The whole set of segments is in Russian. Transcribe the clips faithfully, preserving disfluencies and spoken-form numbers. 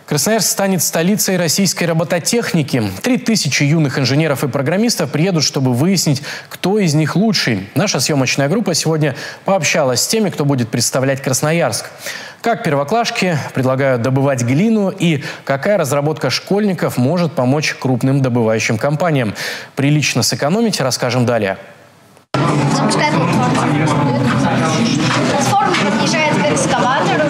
Красноярск станет столицей российской робототехники. Три тысячи юных инженеров и программистов приедут, чтобы выяснить, кто из них лучший. Наша съемочная группа сегодня пообщалась с теми, кто будет представлять Красноярск. Как первоклашки предлагают добывать глину и какая разработка школьников может помочь крупным добывающим компаниям. Прилично сэкономить расскажем далее. Запускай платформу. Платформа подъезжает к экскаватору.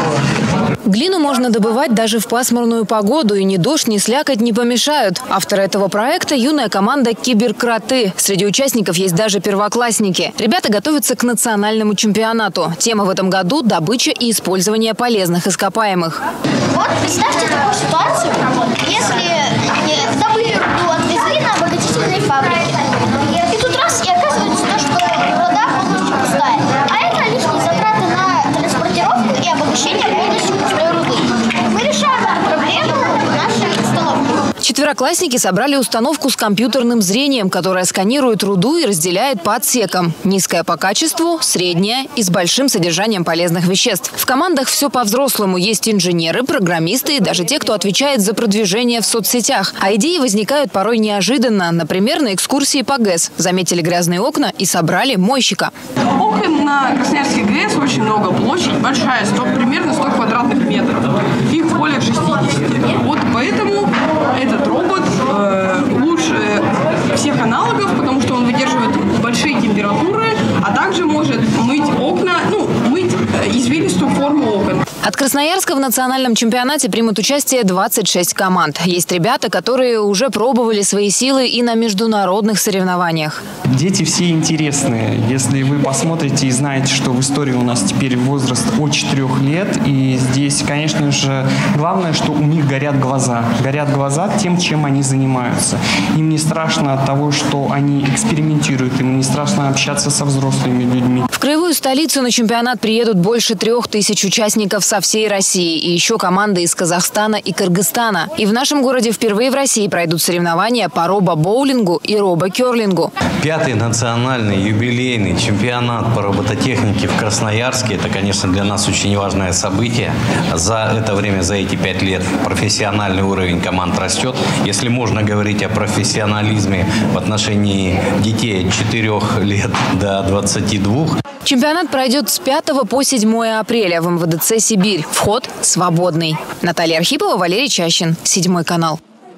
Глину можно добывать даже в пасмурную погоду, и ни дождь, ни слякоть не помешают. Авторы этого проекта – юная команда «Киберкроты». Среди участников есть даже первоклассники. Ребята готовятся к национальному чемпионату. Тема в этом году – добыча и использование полезных ископаемых. Вот представьте такую ситуацию, если добыли руду, отвезли на обогатительные фабрики. И тут раз, и оказывается то, что руда полностью пустая. А это лишние затраты на транспортировку и обогащение полностью пустой руды. Мы решаем эту проблему нашей установкой. Четвероклассники собрали установку с компьютерным зрением, которая сканирует руду и разделяет по отсекам. Низкая по качеству, средняя и с большим содержанием полезных веществ. В командах все по-взрослому. Есть инженеры, программисты и даже те, кто отвечает за продвижение в соцсетях. А идеи возникают порой неожиданно. Например, на экскурсии по ГЭС. Заметили грязные окна и собрали мойщика. Окон на Красноярске ГЭС очень много. Площадь большая, сто, примерно сто квадратных метров. Их более шестидесяти. Вот поэтому этот робот э, лучше всех аналогов, потому что он выдерживает большие температуры, а также может мыть окна, ну, мыть извилистую форму окон. От Красноярска в национальном чемпионате примут участие двадцать шесть команд. Есть ребята, которые уже пробовали свои силы и на международных соревнованиях. Дети все интересные. Если вы посмотрите и знаете, что в истории у нас теперь возраст от четырёх лет, и здесь, конечно же, главное, что у них горят глаза. Горят глаза тем, чем они занимаются. Им не страшно от того, что они экспериментируют, им не страшно общаться со взрослыми людьми. В краевую столицу на чемпионат приедут больше трех тысяч участников со всей России и еще команды из Казахстана и Кыргызстана. И в нашем городе впервые в России пройдут соревнования по робо-боулингу и робо-керлингу. Пятый национальный юбилейный чемпионат по робототехнике в Красноярске – это, конечно, для нас очень важное событие. За это время, за эти пять лет профессиональный уровень команд растет. Если можно говорить о профессионализме в отношении детей от четырёх лет до двадцати двух. Чемпионат пройдет с пятого по седьмое апреля в эм вэ дэ цэ «Сибирь». Вход свободный. Наталья Архипова, Валерий Чащин. Седьмой канал.